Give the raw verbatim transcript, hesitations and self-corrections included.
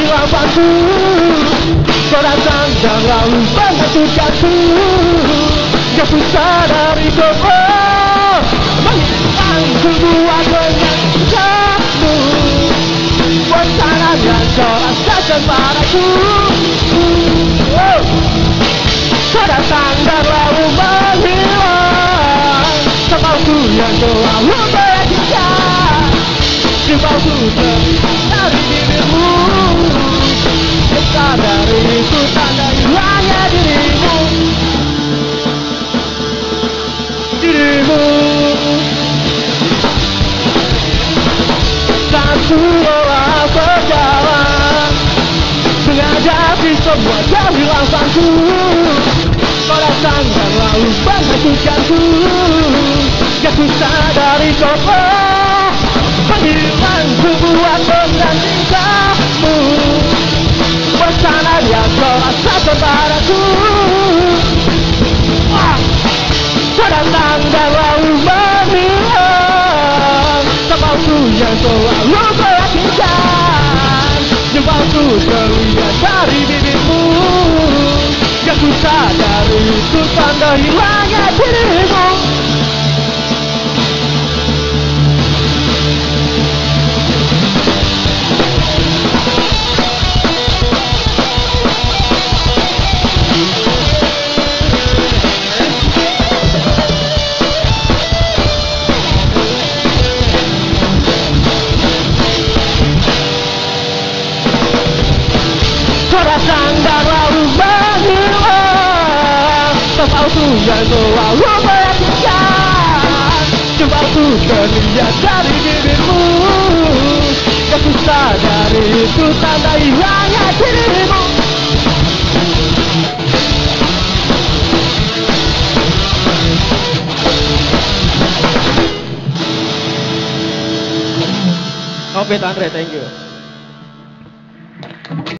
hilang waktu. Kau datang dan lalu menghentikanku. Gak ku sadari kau oh, menghilang semua kenyataanmu. Suasana yang kau rasakan padaku. oh. Kau datang dan lalu menghilang semauku yang kau lalu meyakinkan. Jiwaku dari bibirmu. Sadari itu tanda hilangnya dirimu. Dirimu tak kuolah berjalan menghadapi semua kehilanganku. Kau datang dan lalu menghentikanku. Gak ku sadari kau oh, menghilang sebuah dengan tingkahmu. Suasana yang kau rasakan padaku. ah. Kau datang dan lalu menghilang semauku yang kau lalu meyakinkan. Jiwaku terlihat dari bibirmu. Gak ku sadari itu tanda hilangnya dirimu. Kau datang dan lalu menghilang semauku yang kau lalu meyakinkan. Jiwaku terlihat dari bibirmu. Gak ku sadari itu tanda hilangnya dirimu. Oke, Andre, thank you.